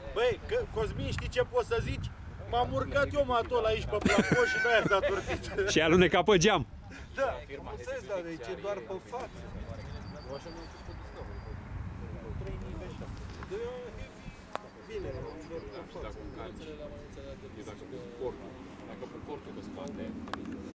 Băi, Cosmin, știi ce poți să zici? M-am urcat eu matol aici pe plafon și de-aia s-a turtit. Și a alunecat pe geam. Da, am înțeles, dar deci e doar pe față. Bine, doar pe față. Dacă pun cortul pe spate,